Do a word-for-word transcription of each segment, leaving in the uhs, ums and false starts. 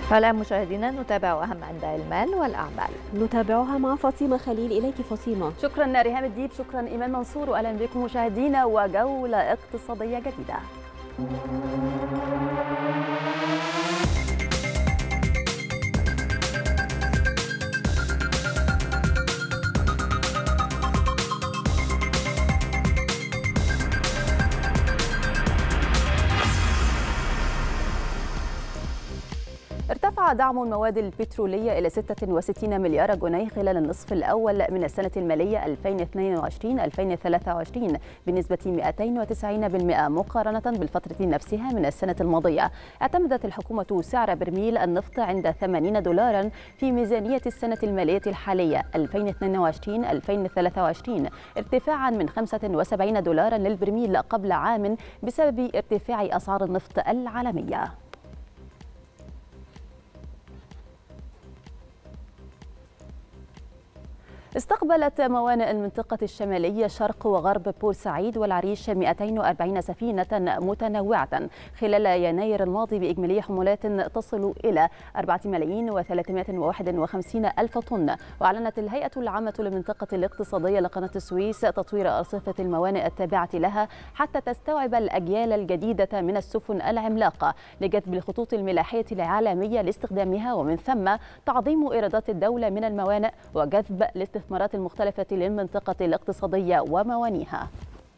والآن مشاهدينا نتابع أهم أنباء المال والأعمال. نتابعها مع فاطمة خليل. إليك فاطمة. شكرا ريهام الديب، شكرا إيمان منصور، وأهلا بكم مشاهدينا وجولة اقتصادية جديدة. ارتفع دعم المواد البترولية إلى ستة وستين مليار جنيه خلال النصف الأول من السنة المالية ألفين واثنين وعشرين ألفين وثلاثة وعشرين بنسبة مئتين وتسعين بالمئة مقارنة بالفترة نفسها من السنة الماضية. اعتمدت الحكومة سعر برميل النفط عند ثمانين دولارا في ميزانية السنة المالية الحالية ألفين واثنين وعشرين ألفين وثلاثة وعشرين ارتفاعا من خمسة وسبعين دولارا للبرميل قبل عام بسبب ارتفاع أسعار النفط العالمية. استقبلت موانئ المنطقة الشمالية شرق وغرب بورسعيد والعريش مئتين وأربعين سفينة متنوعة خلال يناير الماضي بإجمالي حمولات تصل إلى أربعة ملايين وثلاثمائة وواحد وخمسين ألف طن. وأعلنت الهيئة العامة للمنطقة الاقتصادية لقناة السويس تطوير أرصفة الموانئ التابعة لها حتى تستوعب الأجيال الجديدة من السفن العملاقة لجذب الخطوط الملاحية العالمية لاستخدامها، ومن ثم تعظيم إيرادات الدولة من الموانئ وجذب الاستثمارات المختلفة للمنطقة الاقتصادية وموانيها.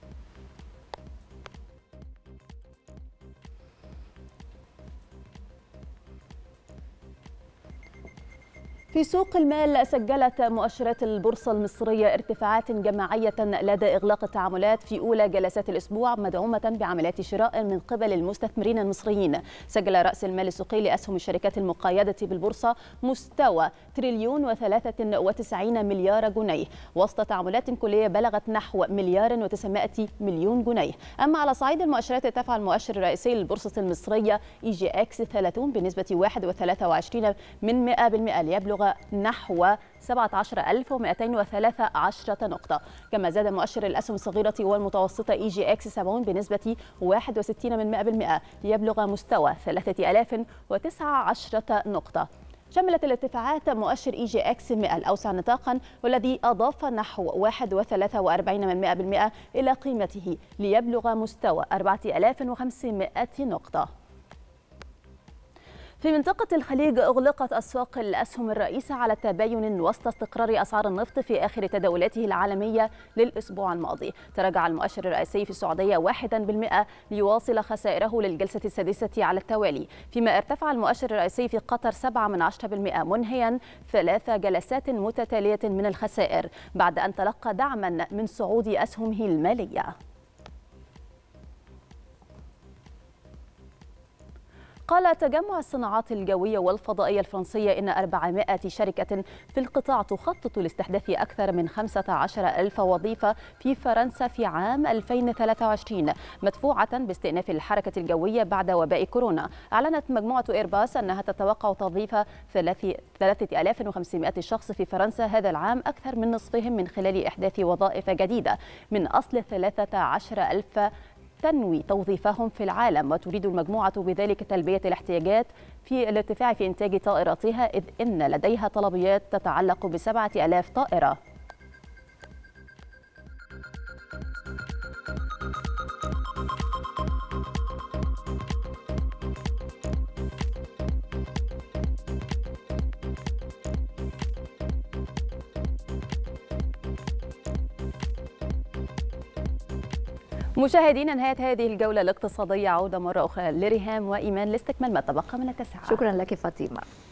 في سوق المال سجلت مؤشرات البورصة المصرية ارتفاعات جماعية لدى إغلاق التعاملات في أولى جلسات الأسبوع، مدعومة بعمليات شراء من قبل المستثمرين المصريين. سجل رأس المال السوقي لأسهم الشركات المقيدة بالبورصة مستوى تريليون وثلاثة وتسعين مليار جنيه، وسط تعاملات كلية بلغت نحو مليار وتسعمائة مليون جنيه. أما على صعيد المؤشرات ارتفع المؤشر الرئيسي للبورصة المصرية إي جي إكس ثلاثين بنسبة واحد وثلاثين من مئة بالمئة ليبلغ نحو سبعة عشر ألف ومئتين وثلاثة عشر نقطة. كما زاد مؤشر الأسهم الصغيرة والمتوسطة إي جي إكس سبعين بنسبة واحد وستين من مئة بالمئة ليبلغ مستوى ثلاثة آلاف وتسعة عشر نقطة. شملت الارتفاعات مؤشر إي جي إكس مئة الأوسع نطاقا والذي أضاف نحو واحد وثلاثين وأربعين من مئة بالمئة إلى قيمته ليبلغ مستوى أربعة آلاف وخمسمائة نقطة. في منطقة الخليج أغلقت أسواق الأسهم الرئيسة على التباين وسط استقرار أسعار النفط في آخر تداولاته العالمية للأسبوع الماضي. تراجع المؤشر الرئيسي في السعودية واحدا بالمئة ليواصل خسائره للجلسة السادسة على التوالي، فيما ارتفع المؤشر الرئيسي في قطر سبعة من عشرة بالمئة منهيا ثلاث جلسات متتالية من الخسائر بعد أن تلقى دعما من صعود أسهمه المالية. قال تجمع الصناعات الجوية والفضائية الفرنسية إن أربعمائة شركة في القطاع تخطط لاستحداث أكثر من خمسة عشر ألف وظيفة في فرنسا في عام ألفين وثلاثة وعشرين، مدفوعة باستئناف الحركة الجوية بعد وباء كورونا. أعلنت مجموعة إيرباص أنها تتوقع توظيف ثلاثة آلاف وخمسمائة شخص في فرنسا هذا العام، أكثر من نصفهم من خلال إحداث وظائف جديدة من أصل ثلاثة عشر ألف تنوي توظيفهم في العالم. وتريد المجموعة بذلك تلبية الاحتياجات في الارتفاع في إنتاج طائراتها، إذ إن لديها طلبيات تتعلق بسبعة آلاف طائرة. مشاهدينا، نهاية هذه الجولة الاقتصادية عودة مرة أخرى لريهام وإيمان لاستكمال ما تبقى من التاسعة. شكرا لك فاطمة.